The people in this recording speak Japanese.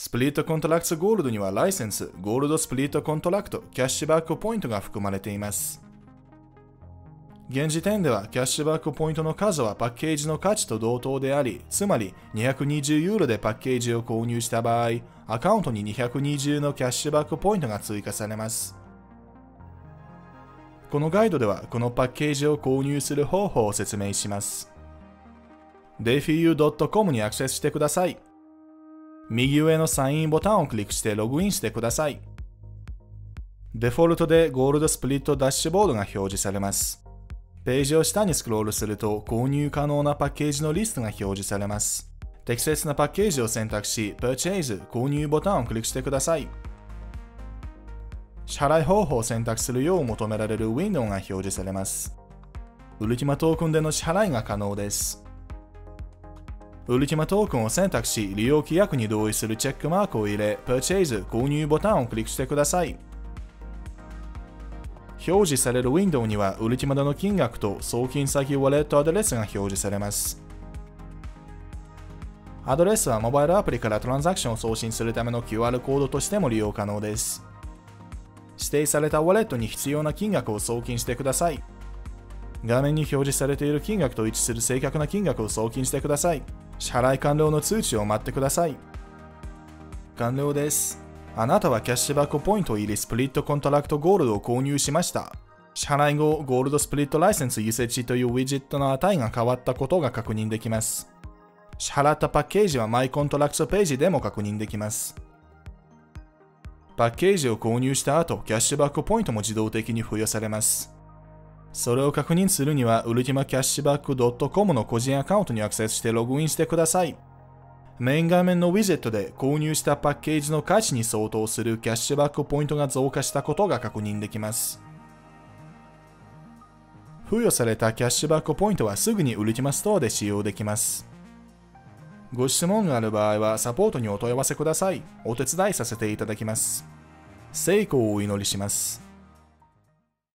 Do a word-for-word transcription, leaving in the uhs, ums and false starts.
スプリットコントラクトゴールドにはライセンス、ゴールドスプリットコントラクト、キャッシュバックポイントが含まれています。現時点ではキャッシュバックポイントの数はパッケージの価値と同等であり、つまりにひゃくにじゅうユーロでパッケージを購入した場合、アカウントににひゃくにじゅうのキャッシュバックポイントが追加されます。このガイドではこのパッケージを購入する方法を説明します。デイフィーユードットコム にアクセスしてください。右上のサインボタンをクリックしてログインしてください。デフォルトでゴールドスプリットダッシュボードが表示されます。ページを下にスクロールすると購入可能なパッケージのリストが表示されます。適切なパッケージを選択し、Purchase 購入ボタンをクリックしてください。支払い方法を選択するよう求められるウィンドウが表示されます。ウルティマトークンでの支払いが可能です。ウルティマトークンを選択し、利用規約に同意するチェックマークを入れ、Purchase 購入ボタンをクリックしてください。表示されるウィンドウには、ウルティマダの金額と送金先ウォレットアドレスが表示されます。アドレスはモバイルアプリからトランザクションを送信するための キューアール コードとしても利用可能です。指定されたウォレットに必要な金額を送金してください。画面に表示されている金額と一致する正確な金額を送金してください。支払い完了の通知を待ってください。完了です。あなたはキャッシュバックポイントを入れスプリットコントラクトゴールドを購入しました。支払い後、ゴールドスプリットライセンスユセチというウィジェットの値が変わったことが確認できます。支払ったパッケージはマイコントラクトページでも確認できます。パッケージを購入した後、キャッシュバックポイントも自動的に付与されます。それを確認するには、ウルティマキャッシュバックドットコム の個人アカウントにアクセスしてログインしてください。メイン画面のウィジェットで購入したパッケージの価値に相当するキャッシュバックポイントが増加したことが確認できます。付与されたキャッシュバックポイントはすぐにウルティマストアで使用できます。ご質問がある場合はサポートにお問い合わせください。お手伝いさせていただきます。成功をお祈りします。